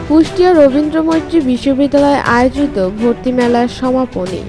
কুষ্টিয়া রবীন্দ্র মৈত্রী বিশ্ববিদ্যালয়ে আয়োজিত ভর্তি মেলার সমাপনী।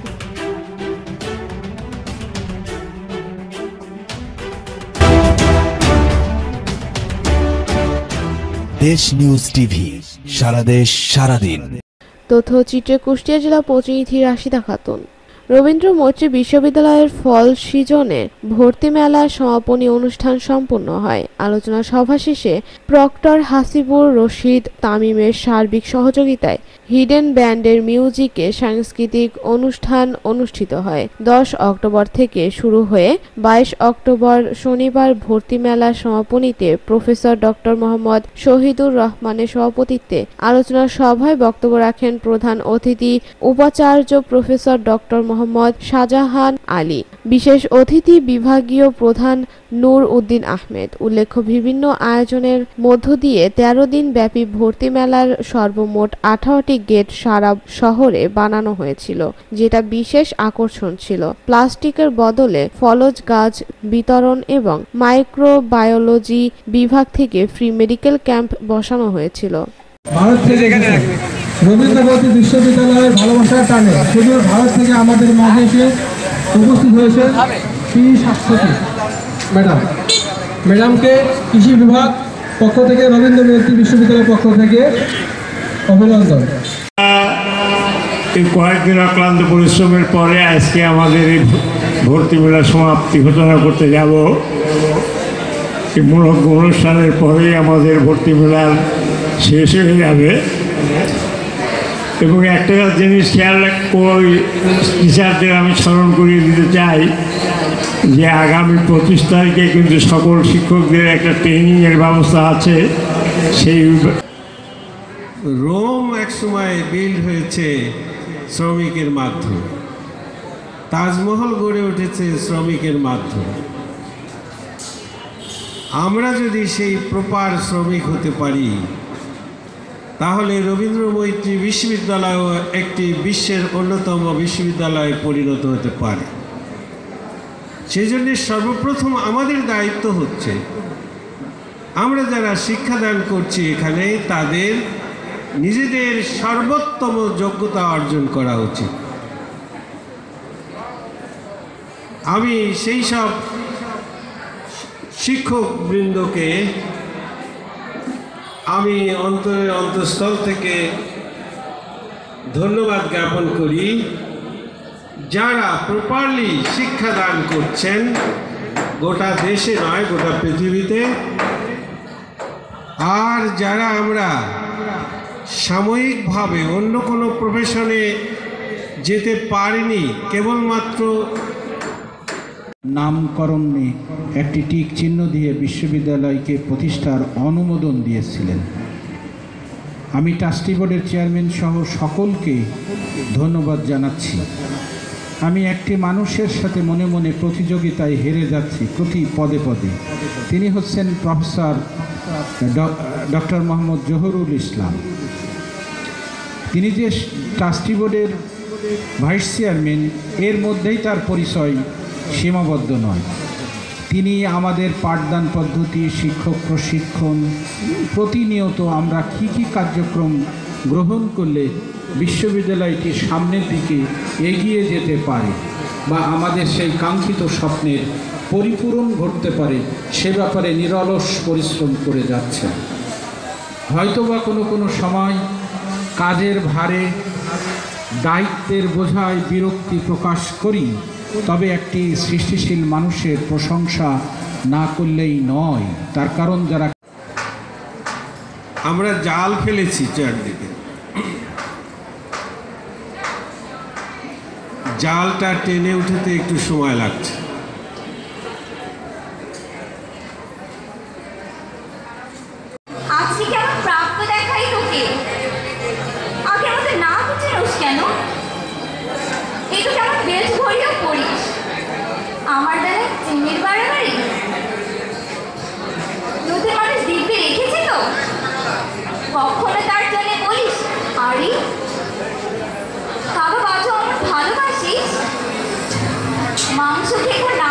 Deshnewstv সারা দেশ সারাদিন। তথ্যচিত্রে কুষ্টিয়া জেলা প্রতিনিধি রাশিদা খাতুন। রবীন্দ্র মৈত্রী বিশ্ববিদ্যালয়ের ফল সিজনে ভর্তি মেলার সমাপনী অনুষ্ঠান সম্পন্ন হয়। আলোচনা সভা শেষে প্রক্টর হাসিবুর রশিদ তামিমের সার্বিক সহযোগিতায় হিডেন ব্যান্ডের মিউজিকে সাংস্কৃতিক অনুষ্ঠান অনুষ্ঠিত হয়। 10 অক্টোবর থেকে শুরু হয়ে 22 অক্টোবর শনিবার ভর্তি মেলার সমাপনীতে প্রফেসর ডক্টর মোহাম্মদ শহীদুর রহমানের সভাপতিত্বে আলোচনা সভায় বক্তব্য রাখেন প্রধান অতিথি উপাচার্য প্রফেসর ডক্টর মোহাম্মদ শাহজাহান আলী, বিশেষ অতিথি বিভাগীয় প্রধান নূর উদ্দিন আহমেদ। উল্লেখ্য, বিভিন্ন আয়োজনের মধ্য দিয়ে 13 দিন ব্যাপী ভর্তি মেলার সর্বমোট 18টি গেট সারা শহরে বানানো হয়েছিল, যেটা বিশেষ আকর্ষণ ছিল। প্লাস্টিকের বদলে ফলজ গাছ বিতরণ এবং মাইক্রোবায়োলজি বিভাগ থেকে ফ্রি মেডিকেল ক্যাম্প বসানো হয়েছিল। রবীন্দ্র মৈত্রী বিশ্ববিদ্যালয়ের ভালোবাসার টানে সুদূর ভারত থেকে আমাদের মাঝে এসে উপস্থিত হয়েছে শ্রী শাশ্বতী ম্যাডামকে কৃষি বিভাগ পক্ষ থেকে রবীন্দ্র মৈত্রী বিশ্ববিদ্যালয়ের পক্ষ থেকে অভিনন্দন। কয়েকদিন অক্লান্ত পরিশ্রমের পরে আজকে আমাদের এই ভর্তি মেলা সমাপ্তি ঘোষণা করতে যাব। এই মূলক অনুষ্ঠানের পরেই আমাদের ভর্তি মেলা শেষ হয়ে যাবে এবং একটা জিনিস খেয়াল টিচারদের আমি স্মরণ করিয়ে দিতে চাই যে আগামী 25 তারিখে কিন্তু সকল শিক্ষকদের একটা ট্রেনিংয়ের ব্যবস্থা আছে। সেই রোম এক সময় বিল্ড হয়েছে শ্রমিকের মাধ্যমে, তাজমহল গড়ে উঠেছে শ্রমিকের মাধ্যমে। আমরা যদি সেই প্রপার শ্রমিক হতে পারি তাহলে রবীন্দ্র মৈত্রী বিশ্ববিদ্যালয়ও একটি বিশ্বের অন্যতম বিশ্ববিদ্যালয়ে পরিণত হতে পারে। সেই জন্য সর্বপ্রথম আমাদের দায়িত্ব হচ্ছে আমরা যারা শিক্ষাদান করছি এখানে তাদের নিজেদের সর্বোত্তম যোগ্যতা অর্জন করা উচিত। আমি সেই সব শিক্ষকবৃন্দকে আমি অন্তরের অন্তঃস্থল থেকে ধন্যবাদ জ্ঞাপন করি যারা প্রপারলি শিক্ষাদান করছেন গোটা দেশে নয় গোটা পৃথিবীতে। আর যারা আমরা সাময়িকভাবে অন্য কোনো প্রফেশনে যেতে পারিনি, কেবলমাত্র নামকরণে একটি টিক চিহ্ন দিয়ে বিশ্ববিদ্যালয়কে প্রতিষ্ঠার অনুমোদন দিয়েছিলেন। আমি ট্রাস্টি বোর্ডের চেয়ারম্যান সহ সকলকে ধন্যবাদ জানাচ্ছি। আমি একটি মানুষের সাথে মনে মনে প্রতিযোগিতায় হেরে যাচ্ছি প্রতি পদে পদে। তিনি হচ্ছেন প্রফেসর ডক্টর মোহাম্মদ জহুরুল ইসলাম। তিনি যে ট্রাস্টি বোর্ডের ভাইস চেয়ারম্যান, এর মধ্যেই তার পরিচয় সীমাবদ্ধ নয়। তিনি আমাদের পাঠদান পদ্ধতি, শিক্ষক প্রশিক্ষণ, প্রতিনিয়ত আমরা কী কী কার্যক্রম গ্রহণ করলে বিশ্ববিদ্যালয়টি সামনের দিকে এগিয়ে যেতে পারে বা আমাদের সেই কাঙ্ক্ষিত স্বপ্নের পরিপূরণ ঘটতে পারে সে ব্যাপারে নিরলস পরিশ্রম করে যাচ্ছেন। হয়তোবা কোনো সময় কাজের ভারে, দায়িত্বের বোঝায় বিরক্তি প্রকাশ করি, তবে একটি সৃষ্টিশীল মানুষের প্রশংসা না করলেই নয়। তার কারণ যারা আমরা জাল ফেলেছি চারদিকে, জালটা টেনে উঠতে একটু সময় লাগছে। কখনো তার জন্য বলিস আরে বাবা বাজু আমার ভালোবাসিস, মাংস খেয়ে